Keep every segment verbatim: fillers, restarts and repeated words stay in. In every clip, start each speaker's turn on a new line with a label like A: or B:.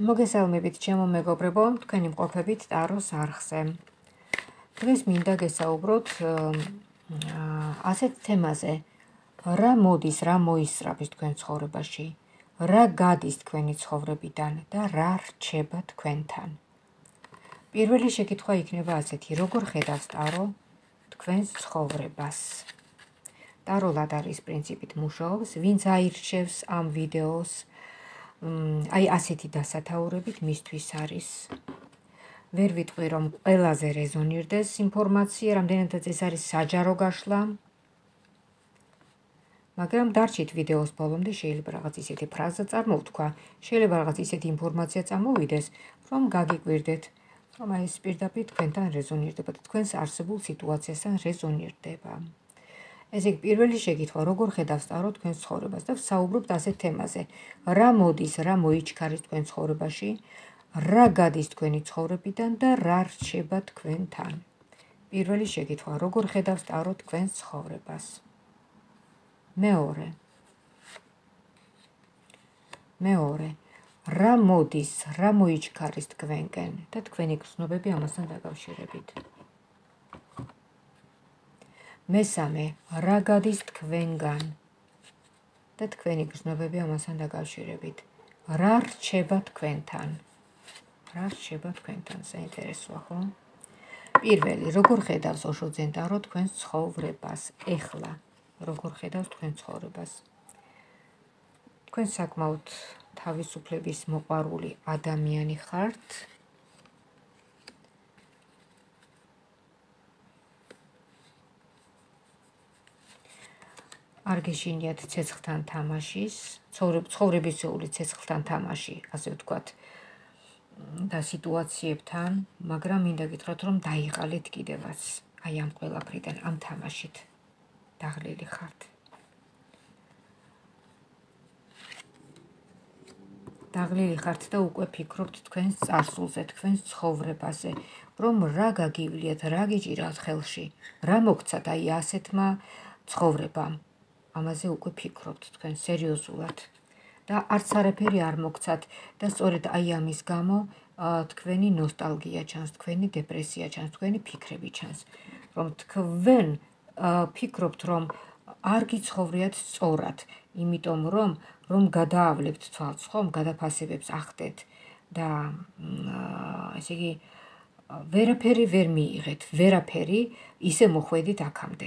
A: მოგესალმებით ჩემო მეგობრებო, თქვენი მყოფებით ტაროს არხზე. დღეს მინდა გესაუბროთ ასეთ თემაზე, რა მოდის, რა მოისწრაფის თქვენ ცხოვრებაში, რა გადის თქვენი ცხოვრებიდან და რა რჩება თქვენთან. პირველი შეკითხვა იქნება ასეთი, როგორ ხედავს ტარო თქვენს ცხოვრებას. ტარო ლადარის პრინციპით მუშაობს, ვინც აირჩევს ამ ვიდეოს, აი ასეთი დასათაურებით მისთვის არის. ვერ ვიტყვი რომ ყველაზე რეზონირდეს ინფორმაცია, რამდენადაც ეს არის საჯარო გაშლა. მაგრამ დარჩით ვიდეოს ბოლომდე, შეიძლება რაღაც ისეთი ფრაზა წარმოვთქვა, შეიძლება რაღაც ისეთი ინფორმაცია წამოვიდეს, რომ გაგიკვირდეთ, რომ აი ეს პირდაპირ თქვენთან რეზონირდება და თქვენს არსებულ სიტუაციასთან რეზონირდება. ესე იგი, პირველი შეკითხვა, როგორ ხედავს ტარო თქვენს ცხოვრებას და ვსაუბრობთ ასეთ თემაზე, რა მოდის, რა მოიჩქარის თქვენ ცხოვრებაში, რა გადის თქვენი ცხოვრებიდან და რა რჩება თქვენთან. პირველი შეკითხვა, როგორ ხედავს ტარო თქვენს ცხოვრებას. მეორე. მეორე. რა მოდის, რა მოიჩქარის თქვენკენ და თქვენი გრძნობები ამასთან დაკავშირებით. მესამე, რა გადის თქვენგან და თქვენი გრძნობები ამასთან დაკავშირებით. რა რჩება თქვენთან? რა რჩება თქვენთან? საინტერესოა, ხო? პირველი, როგორ ხედავს ოშოძენ ტარო თქვენს ცხოვრებას? ეხლა, როგორ ხედავს თქვენ ცხოვრებას? თქვენ საკმაოდ თავისუფლების მოყვარული ადამიანი ხართ. არ გეშინიათ ცეცხლთან თამაშის, ცხოვრებისეული ცეცხლთან თამაში, ასე ვთქვათ, და სიტუაციებთან, მაგრამ მინდა გითხრათ, რომ დაიღალეთ კიდევაც, აი ამ ყველაფრიდან, ამ თამაშით დაღლილი ხართ. დაღლილი ხართ და უკვე ფიქრობთ თქვენს წარსულზე, თქვენს ცხოვრებაზე, რომ რა გაგივლიათ, რა გიჭირათ ხელში, რა მოგცათ აი ასეთმა ცხოვრებამ. ამაზე უკვე ფიქრობთ თქვენ სერიოზულად და არც არაფერი არ მოგცათ და სწორედ აი ამის გამო თქვენი ნოსტალგია ჩანს, თქვენი დეპრესია ჩანს, თქვენი ფიქრები ჩანს, რომ თქვენ ფიქრობთ, რომ არ გიცხოვრიათ სწორად, იმიტომ რომ რომ გადაავლებთ თვალს, ხომ, გადაფასებებს ახდეთ და ესე იგი ვერაფერი ვერ მიიღეთ, ვერაფერი ისე მოხვედით აქამდე.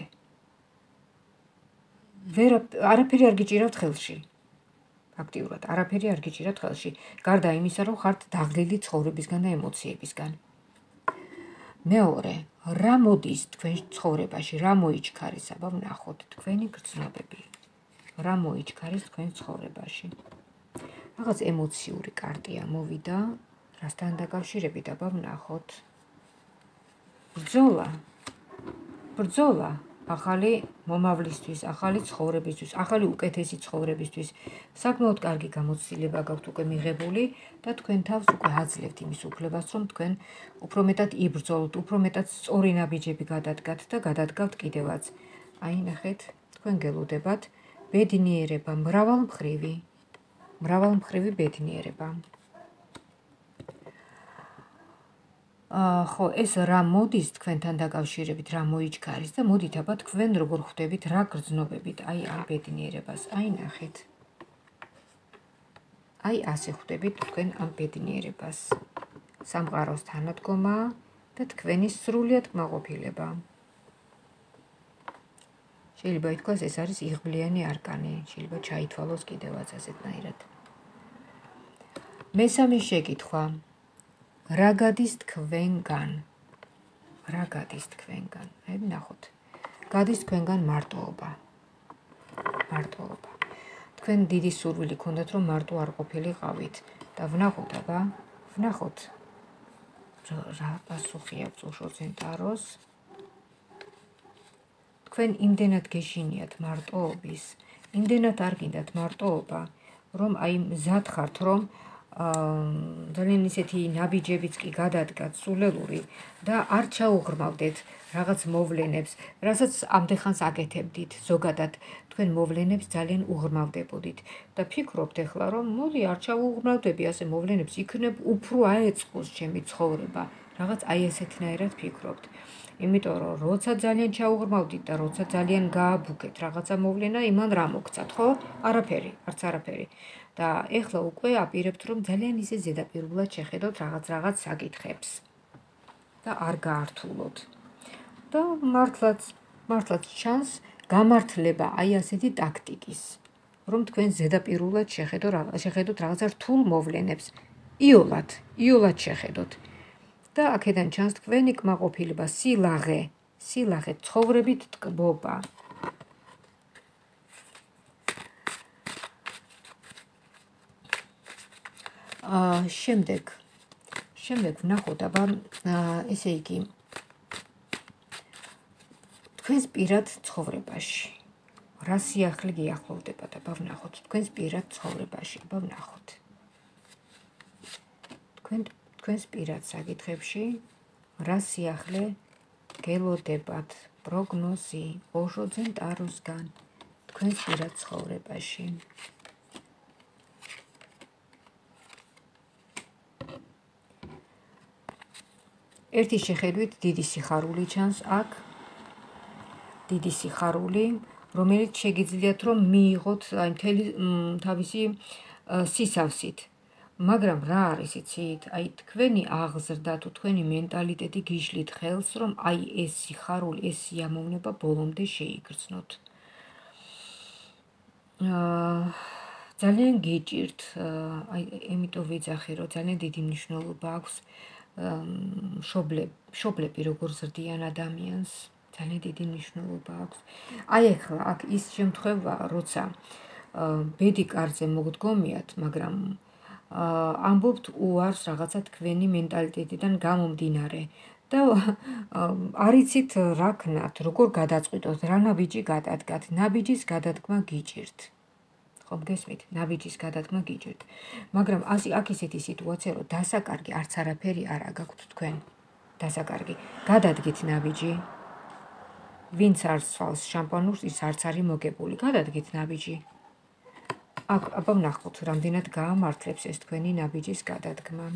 A: ვერა არაფერი არ გიჭირავთ ხელში. ფაქტიურად, არაფერი არ გიჭირავთ ხელში. გარდა იმისა, რომ ხართ დაღლილი ცხოვრებისგან და ემოციებისგან. მეორე, რა მოდის თქვენ ცხოვრებაში, რა მოიჩქარის, აბა ვნახოთ თქვენი გრძნობები. რა მოიჩქარის თქვენ ცხოვრებაში. რაღაც ემოციური კარტია მოვიდა, რასთან დაკავშირებით, აბა ვნახოთ. ბრძოლა. ბრძოლა. ახალი მომავლისთვის, ახალი ცხოვრებისთვის, ახალი უკეთესი ცხოვრებისთვის. საკმაოდ კარგი გამოცდილება გაქვთ უკვე მიღებული და თქვენ თავს უკვე აძლევთ იმის უფლებას, რომ თქვენ უფრო მეტად იბრძოლოთ, უფრო მეტად სწორი ნაბიჯები გადადგათ და გადადგავთ კიდევაც. აი ნახეთ, თქვენ გელოდებათ ბედნიერება, მრავალმხრივი, მრავალმხრივი ბედნიერება. ხო, ეს რა მოდის თქვენთან დაკავშირებით, რა მოიჩქარის და მოდით აბა თქვენ როგორ ხვდებით, რა გრძნობებით აი ამ ბედნიერებას. აი ნახეთ. აი ასე ხვდებით თქვენ ამ ბედნიერებას. სამყაროს თანადგომა და თქვენი სრულიად კმაყოფილება. შეიძლება ითქვას, ეს არის იღბლიანი არკანი, შეიძლება ჩაითვალოს კიდევაც ასეთნაირად. მესამე შეკითხვა. რა გადის თქვენგან? რა გადის თქვენგან? აი ვნახოთ. გადის თქვენგან მარტოობა. მარტოობა. თქვენ დიდი სურვილი გქონდათ, რომ მარტო არ ყოფილიყავით და ვნახოთ, აბა, ვნახოთ. რა პასუხი აქვს ოშოძენ ტაროს? თქვენ იმდენად გეშინიათ მარტოობის, იმდენად არ გინდათ მარტოობა, რომ აი მზად ხართ, რომ ძალიან ისეთი ნაბიჯებიც კი გადადგათ სულელური და არ ჩაუღრმავდეთ რაღაც მოვლენებს, რასაც ამდენხანს აკეთებდით ზოგადად თქვენ მოვლენებს ძალიან უღრმავდებოდით და ფიქრობთ ახლა რომ მოდი არ ჩავუღრმავდები ასე მოვლენებს, იქნებ უფრო აეწყოს ჩემი ცხოვრება, რაღაც აი ესეთნაირად ფიქრობთ. იმიტომ რომ როცა ძალიან ჩაუღრმავდით და როცა ძალიან გააბუქეთ რაღაცა მოვლენა, იმან რა მოგცათ, ხო? არაფერი, არც არაფერი. და ეხლა უკვე აპირებთ რომ ძალიან ისე ზედაპირულად შეხედოთ რაღაც რაღაც საკითხებს და არ გაართულოთ. და მართლაც, მართლაც ჩანს გამართლება აი ასეთი ტაქტიკის, რომ თქვენ ზედაპირულად შეხედოთ შეხედოთ რაღაცა რთულ მოვლენებს. იოლად, იოლად შეხედოთ. და აქედან ჩანს თქვენი კმაყოფილება, სილაღე, სილაღე, ცხოვრებით ტკბობა. შემდეგ, შემდეგ ვნახოთ, აბა, ესე იგი, თქვენს პირად ცხოვრებაში. რა სიახლე გიახლოვდებათ, აბა ვნახოთ, თქვენს პირად ცხოვრებაში, აბა ვნახოთ. თქვენ თქვენს პირად საკითხებში რა სიახლე გელოდებათ, პროგნოზი, ოშოძენ ტაროსგან, თქვენს პირად ცხოვრებაში. ერთი შეხედვით დიდი სიხარული ჩანს აქ, დიდი სიხარული, რომელიც შეგიძლიათ რომ მიიღოთ აი მთელი თავისი სისავსით. მაგრამ რა არის იცით? აი თქვენი აღზრდა თუ თქვენი მენტალიტეტი გიშლით ხელს, რომ აი ეს სიხარული, ეს სიამოვნება ბოლომდე შეიგრძნოთ. ძალიან გიჭირთ, აი იმიტომ ვიძახი, რომ ძალიან დიდი მნიშვნელობა აქვს მშობლები როგორ ზრდიან ადამიანს, ძალიან დიდი მნიშვნელობა აქვს. აი ახლა აქ ის შემთხვევა, როცა ბედი კარზე მოგდგომიათ, მაგრამ ამბობთ უარს რაღაცა თქვენი მენტალიტეტიდან გამომდინარე და არ იცით რა ქნათ, როგორ გადაწყვიტოთ, რა ნაბიჯი გადადგათ, ნაბიჯის გადადგმა გიჭირთ. ხომ გესმით, ნაბიჯის გადადგმა გიჭირთ. მაგრამ აქ ისეთი სიტუაცია, რომ დასაკარგი არც არაფერი არ გაქვთ თქვენ. დასაკარგი. გადადგით ნაბიჯი. ვინც არ სვავს შამპანურს, ის არც არის მოგებული. გადადგით ნაბიჯი. აქ აბა ვნახოთ, რამდენად გაამართლებს ეს თქვენი ნაბიჯის გადადგმა.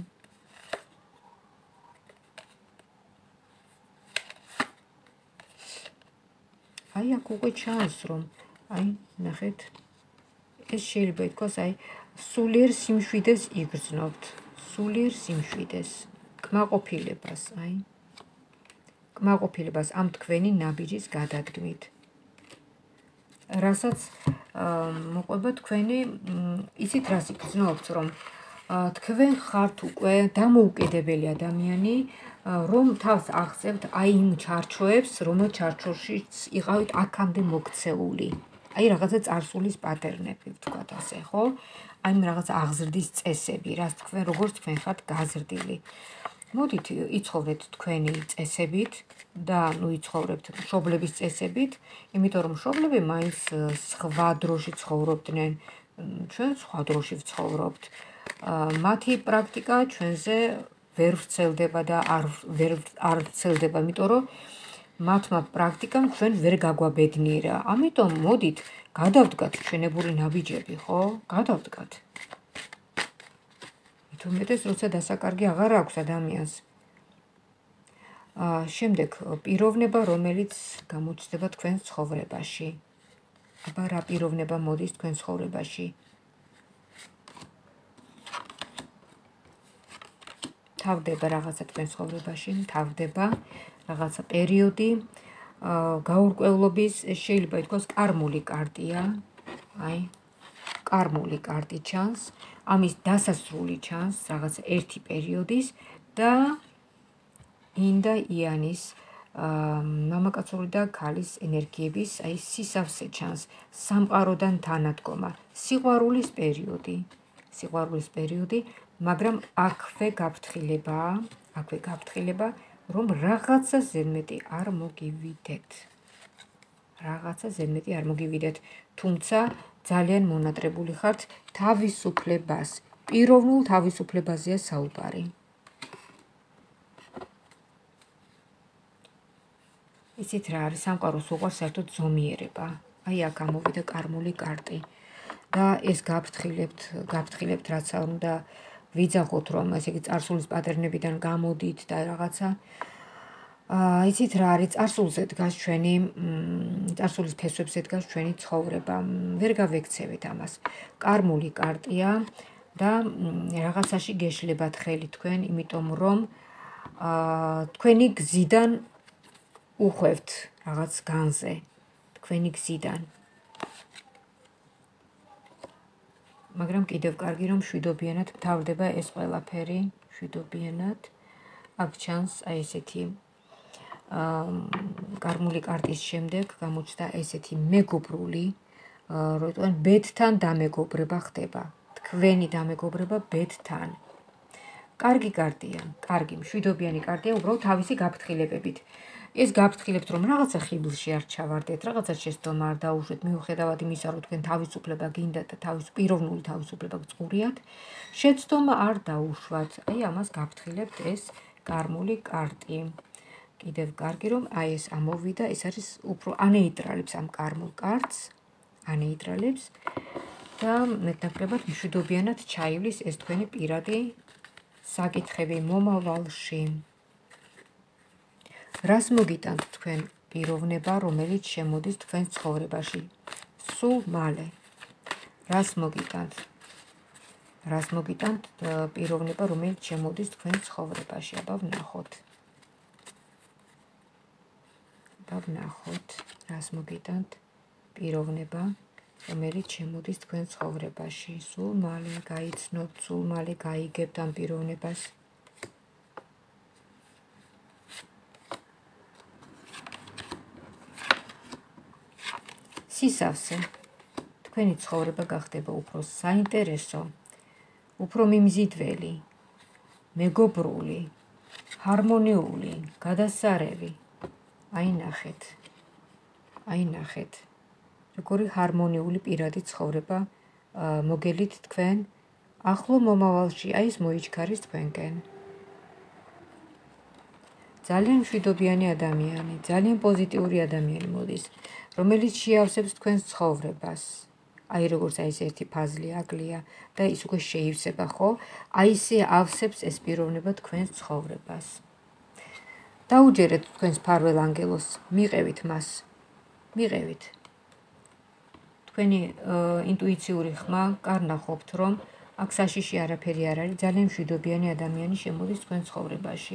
A: აი აქ უკვე ჩანს, რომ აი ნახეთ, ეს შეიძლება ითქვას, აი სულიერ სიმშვიდეს იგრძნობთ, სულიერ სიმშვიდეს, კმაყოფილებას, აი კმაყოფილებას ამ თქვენი ნაბიჯის გადადგმით. რასაც მოყვება თქვენი, იცით რას იგრძნობთ, რომ თქვენ ხართ უკვე დამოუკიდებელი ადამიანი, რომ თავს აღწევთ აი იმ ჩარჩოებს, რომელთ ჩარჩოშიც იყავით აქამდე მოქცეული. აი რაღაცა წარსულის პატერნები, ვთქვათ ასე, ხო? აი რაღაც აღზრდის წესები, რაც თქვენ როგორც თქვენ ხართ გაზრდილი. მოდით იცხოვრეთ თქვენი წესებით და ნუ იცხოვრებთ მშობლების წესებით, იმიტომ რომ მშობლები მაინც სხვა დროში ცხოვრობდნენ, ჩვენ სხვა დროში ვცხოვრობთ. მათი პრაქტიკა ჩვენზე ვერ ვრცელდება და არ არ ვრცელდება, იმიტომ რომ მათმა პრაქტიკამ ჩვენ ვერ გაგვაბედნიერა. ამიტომ მოდით გადავდგათ ჩვენებური ნაბიჯები, ხო? გადავდგათ. თუმეტეს როცა დასაკარგი აღარ აქვს ადამიანს. შემდეგ პიროვნება, რომელიც გამოჩნდება თქვენს ცხოვრებაში. აბა რა პიროვნება მოდის თქვენს ცხოვრებაში? თავდება რაღაცა თქვენს ცხოვრებაში, თავდება რაღაცა პერიოდი, გაურკვევლობის, შეიძლება ითქვას კარმული კარტია, აი კარმული კარტი ჩანს, ამის დასასრული ჩანს, რაღაცა ერთი პერიოდის და ინდა იანის მამაკაცური და ქალის ენერგიების, აი სისავსე ჩანს, სამყაროდან თანადგომა, სიყვარულის პერიოდი, სიყვარულის პერიოდი, მაგრამ აქვე გაფრთხილებაა, აქვე გაფრთხილება, რომ რაღაცა ზედმეტი არ მოგივიდეთ. რაღაცა ზედმეტი არ მოგივიდეთ, თუმცა ძალიან მონატრებული ხართ თავისუფლებას. პიროვნულ თავისუფლებაზეა საუბარი. იცით რა არის, სამყაროს უყვარს საერთოდ ზომიერება. აი აქ ამოვიდა კარმული კარტი. და ეს გაფრთხილებთ, გაფრთხილებთ რაც უნდა ვიძახოთ, რომ ესე იგი წარსულის პატერნებიდან გამოდით და რაღაცა. აა იცით რა არის, წარსულზე დგას ჩვენი, წარსულის ფესვებზე დგას ჩვენი ცხოვრება. ვერ გავექცევით ამას. კარმული კარტია და რაღაცაში გეშლებათ ხელი თქვენ, იმიტომ რომ აა თქვენი გზიდან უხვევთ რაღაც განზე, თქვენი გზიდან. მაგრამ კიდევ კარგი რომ შვიდობიანად მთავრდება ეს ყველაფერი, შვიდობიანად. აქ ჩანს აი ესეთი კარმული კარტის შემდეგ გამოჩნდა ესეთი მეგობრული, როიტყვენ ბედთან დამეგობრება ხდება. თქვენი დამეგობრება ბედთან. კარგი კარტია, კარგი, მშვიდობიანი კარტია, უბრალოდ თავისი გაფრთხილებებით. ეს გაფრთხილებთ, რომ რაღაცა ხიბლში არ ჩავარდეთ, რაღაცა შეცდომა არ დაუშვეთ, მიუხედავად იმისა, რომ თქვენ თავისუფლება გინდათ და თავის პიროვნული თავისუფლება გწყურიათ, შეცდომა არ დაუშვათ. აი ამას გაფრთხილებთ ეს კარმული კარტი. კიდევ კარგი რომ აი ეს ამოვიდა, ეს არის უფრო ანეიტრალებს ამ კარმულ კარტს, ანეიტრალებს და მეტნაკლებად მშვიდობიანად ჩაივლის ეს თქვენი პირადი საკითხები მომავალში. რას მოგიტანთ თქვენ პიროვნება, რომელიც შემოდის თქვენ ცხოვრებაში? სულ მალე. რას მოგიტანთ? რას მოგიტანთ პიროვნება, რომელიც შემოდის თქვენ ცხოვრებაში? აბა ვნახოთ. აბა ვნახოთ, რას მოგიტანთ პიროვნება, რომელიც შემოდის თქვენ ცხოვრებაში? სულ მალე გაიცნოთ, სულ მალე გაიგებთ ამ პიროვნებას. სისავსე. თქვენი ცხოვრება გახდება უფრო საინტერესო, უფრო მიმზიდველი, მეგობრული, ჰარმონიული, გადასარევი. აი ნახეთ. აი ნახეთ. როგორი ჰარმონიული პირადი ცხოვრება მოგელით თქვენ ახლო მომავალში, აი ეს მოიჩქარის თქვენკენ. ძალიან მშვიდობიანი ადამიანი, ძალიან პოზიტიური ადამიანი მოდის, რომელიც შეავსებს თქვენს ცხოვრებას. აი როგორც აი ეს ერთი ფაზლი აგლია და ის უკვე შეივსება, ხო? აი ისე ავსებს ეს პიროვნება თქვენს ცხოვრებას. დაუჯერეთ თქვენს ფარველ ანგელოს, მიყევით მას. მიყევით. თქვენი ინტუიციური ხმა კარნახობთ, რომ აქ საშიში არაფერი არ არის, ძალიან მშვიდობიანი ადამიანი შემოდის თქვენ ცხოვრებაში.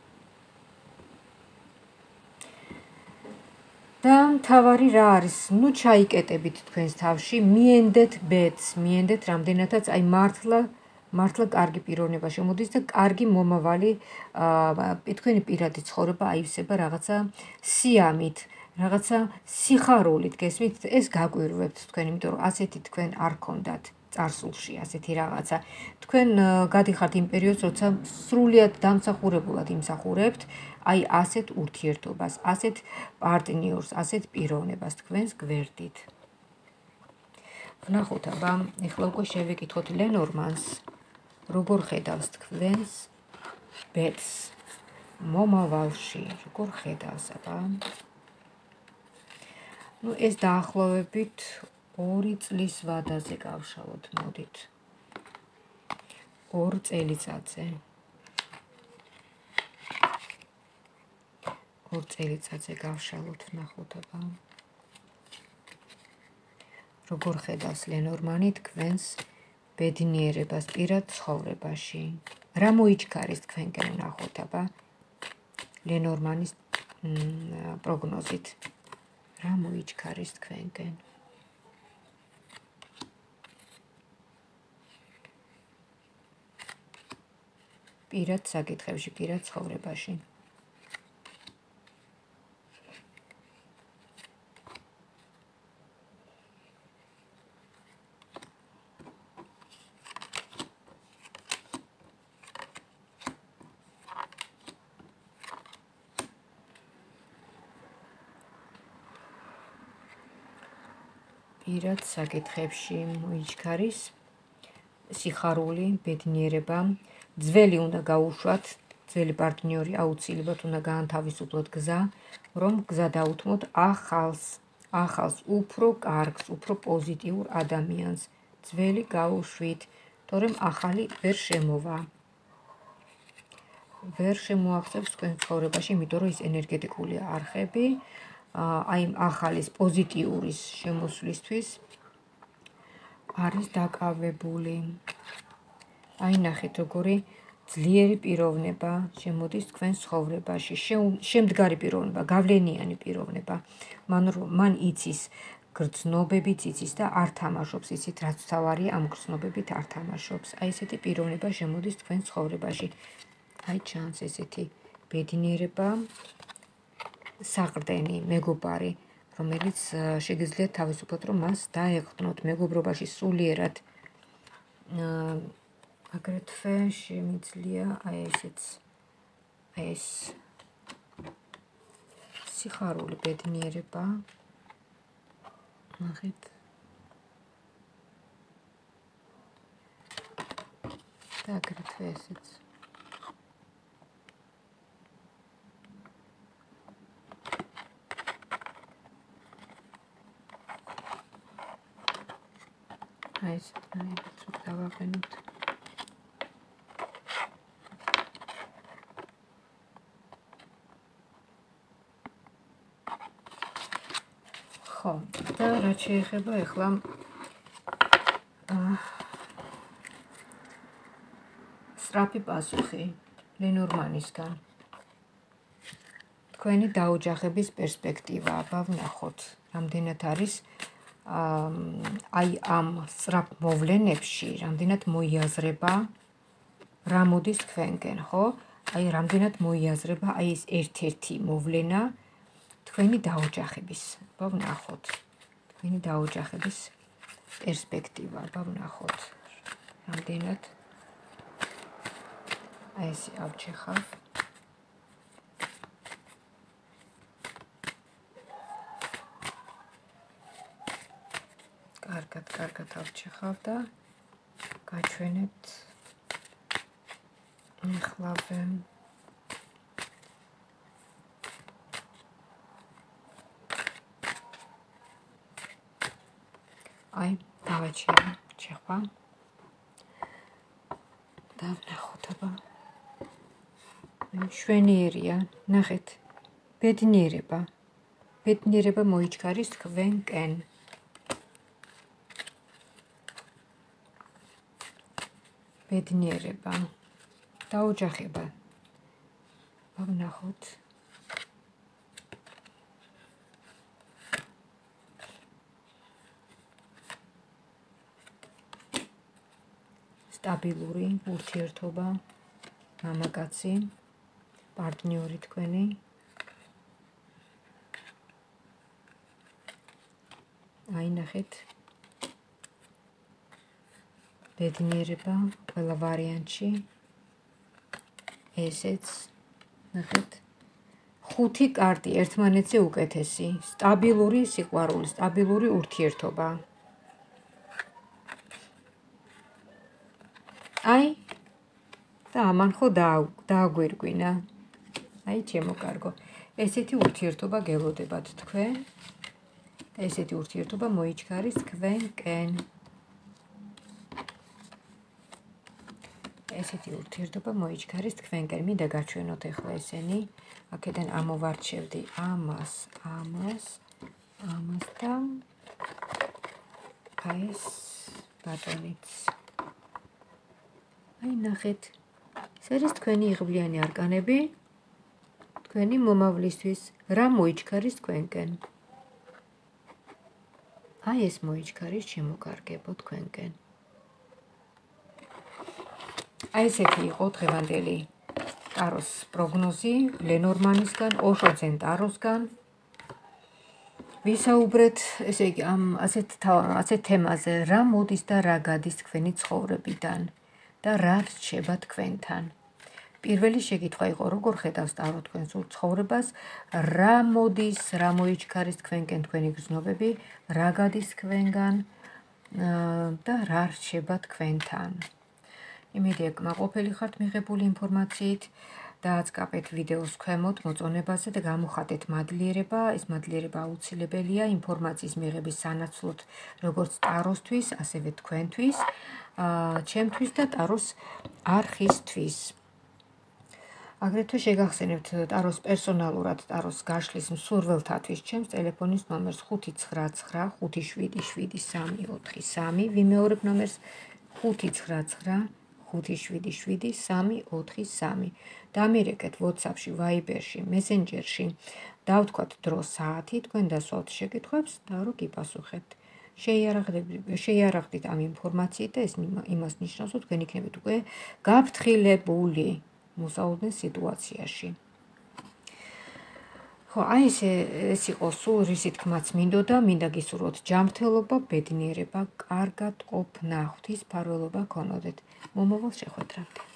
A: და მთავარი რა არის? ნუ ჩაიკეტებით თქვენს თავში, მიენდეთ ბედს, მიენდეთ რამდენადაც აი მართლა მართლა კარგი პიროვნება შემოდის და კარგი მომავალი თქვენი პირადი ცხოვრება აივსება რაღაცა სიამით, რაღაცა სიხარულით, გესმით? ეს გაკვირვებთ თქვენ, იმიტომ რომ ასეთი თქვენ არ გქონდათ წარსულში, ასეთი რაღაცა. თქვენ გადიხართ იმ პერიოდს, როცა სრულიად დამსახურებულად იმსახურებთ აი ასეთ ურთიერთობას, ასეთ პარტნიორს, ასეთ პიროვნებას თქვენს გვერდით. ვნახოთ, აბა, ეხლა უკვე შევეკითხოთ ლენორმანს, როგორ ხედავს თქვენს ბედს მომავალში, როგორ ხედავს, აბა. ნუ ეს დაახლოებით ორი წლის ვადაზე გავშალოთ, მოდით. ორ წელიწადზე. ორ წელიწადზე გავშალოთ, ვნახოთ, აბა. როგორ ხედავს ლენორმანი თქვენს ბედნიერებას პირად ცხოვრებაში? რა მოიჩქარის თქვენკენ, ვნახოთ, აბა. ლენორმანის პროგნოზით. რა მოიჩქარის თქვენკენ? პირად საკითხებში, პირად ცხოვრებაში. პირად საკითხებში მოიჩქარის სიხარული, ბედნიერება, ძველი უნდა გაუშვათ, ძველი პარტნიორი აუცილებლად უნდა გაანთავისუფლოთ გზა, რომ გზა დაუთმოთ ახალს, ახალს, უფრო კარგს, უფრო პოზიტიურ ადამიანს. ძველი გაუშვით, თორემ ახალი ვერ შემოვა. ვერ შემოახსენებს თქვენ ცხოვრებაში, იმიტომ რომ ის ენერგეტიკული არხები, აი ახალის პოზიტიურის შემოსვლისთვის არის დაკავებული. აი ნახეთ, როგორი ძლიერი პიროვნება შემოდის თქვენ ცხოვრებაში, შემდგარი პიროვნება, გავლენიანი პიროვნება. მან მან იცის გრძნობებიც იცის და არ თამაშობს, იცით რაც თავარია, ამ გრძნობებით არ თამაშობს. აი ესეთი პიროვნება შემოდის თქვენ ცხოვრებაში. აი ჩანს ესეთი ბედნიერება, საყრდენი, მეგობარი, რომელიც შეგიძლიათ თავისუფლად რომ მას დაეყრდნოთ მეგობრობაში სულიერად. აგრეთვე შემიძლია აი ესეც ეს სიხარული, ბედნიერება. ნახეთ. და აგრეთვე ესეც აი ეს ნაირად რომ დავაყენოთ. ხო, და რაც შეეხება ახლა სწრაფი პასუხი ლენორმანისგან. თქვენი დაოჯახების პერსპექტივა, აბა ვნახოთ, რამდენად არის აი ამ სწრაფ მოვლენებში, რამდენად მოიაზრება რა მოდის თქვენკენ, ხო? აი რამდენად მოიაზრება აი ეს ერთ-ერთი მოვლენა თქვენი დაოჯახების. აბა ვნახოთ. თქვენი დაოჯახების პერსპექტივა, აბა ვნახოთ. რამდენად აი ეს ავჩეხავ. კარგად, კარგად ავჩეხავ და გაჩვენებთ ახლავე. აი, დავაჩეხვა. და ვნახოთ, აბა. მშვენიერია, ნახეთ, ბედნიერება. ბედნიერება მოიჩქარის თქვენკენ. ბედნიერება, დაოჯახება. ვნახოთ. სტაბილური ურთიერთობა, მამაკაცი, პარტნიორი თქვენი. აი ნახეთ. ბედნიერება, ყველა ვარიანტში. ესეც, ნახეთ. ხუთი კარტი ერთმანეთზე უკეთესი, სტაბილური სიყვარული, სტაბილური ურთიერთობა. აი და ამან ხო დააგვირგვინა. აი ჩემო კარგო. ესეთი ურთიერთობა გელოდებათ თქვენ. ესეთი ურთიერთობა მოიჩქარის თქვენკენ. ესეთი ურთიერთობა მოიჩქარის თქვენკენ. მინდა გაჩვენოთ ახლა ესენი. აქედან ამოვარჩევდი ამას, ამას, ამას და აი ეს ბატონიც. აი ნახეთ. ეს არის თქვენი იღბლიანი არკანები. თქვენი მომავლისთვის რა მოიჩქარის თქვენკენ. აი ეს მოიჩქარის შემოკარგებო თქვენკენ. აი ესეთი იყო დღევანდელი ტაროს პროგნოზი ლენორმანისგან, ოშო ძენ ტაროსგან. ვისაუბრეთ, ესე იგი, ამ ასეთ ასეთ თემაზე, რა მოდის და რა გადის თქვენი ცხოვრებიდან და რა რჩება თქვენთან. პირველი შეკითხვა იყო, როგორ ხედავს ტარო თქვენ სულ ცხოვრებას, რა მოდის, რა მოიჩქარის თქვენკენ თქვენი გრძნობები, რა გადის თქვენგან, და რა რჩება თქვენთან. იმედია კმაყოფილი ხართ მიღებული ინფორმაციით. დააწყაპეთ ვიდეოს ქვემოთ მოწონებაზე და გამოხატეთ მადლიერება. ეს მადლიერება აუცილებელია ინფორმაციის მიღების სანაცვლოდ, როგორც ტაროსთვის, ასევე თქვენთვის, ჩემთვის და ტაროს არხისთვის. აგრეთვე შეგახსენებთ ტაროს პერსონალურად ტაროს გაშლის მსურველთათვის ჩემს ტელეფონის ნომერს ხუთი ცხრა ცხრა ხუთი შვიდი შვიდი სამი ოთხი სამი, ვიმეორებ ნომერს ხუთი ცხრა ცხრა ხუთი შვიდი შვიდი სამი ოთხი სამი. დამირეკეთ WhatsApp-ში, Viber-ში, Messenger-ში, დავთქვათ დრო საათი, თქვენ დასვათ შეკითხვებს და რო გიპასუხებთ. შეიარაღდით ამ ინფორმაციით და ეს იმას ნიშნავს, რომ თქვენ იქნებით უკვე გაფრთხილებული მოსაუბრეს სიტუაციაში. ხო, აი ესე ეს იყო სულ რისი თქმაც მინდოდა, მინდა გისურვოთ ჯანმრთელობა, ბედნიერება, კარგად ყოფნა, ღვთის მფარველობა გქონოდეთ. მომავალ შეხვედრამდე.